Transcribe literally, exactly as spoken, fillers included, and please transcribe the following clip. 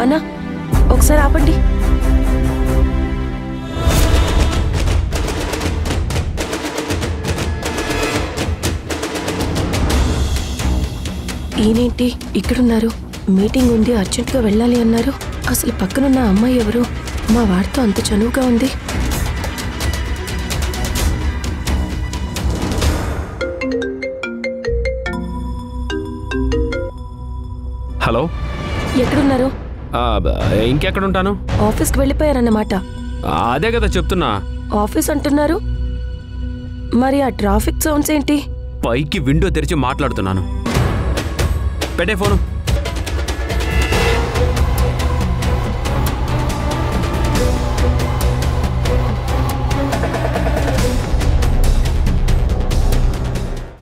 అన్నా ఒకసారి ఆపండి. ఈయనేంటి ఇక్కడున్నారు? మీటింగ్ ఉంది, అర్జెంటుగా వెళ్ళాలి అన్నారు. అసలు పక్కనున్న అమ్మాయి ఎవరు? మా వాడితో అంత చనువుగా ఉంది. హలో, ఎక్కడున్నారు? ఇంకెక్కడుంటాను? ఆఫీస్కి వెళ్ళిపోయారన్నమాట. అదే కదా చెప్తున్నా. ఆఫీస్ అంటున్నారు, మరి ఆ ట్రాఫిక్ సౌండ్స్ ఏంటి? పైకి విండో తెరిచి మాట్లాడుతున్నాను. పెట్టే ఫోను.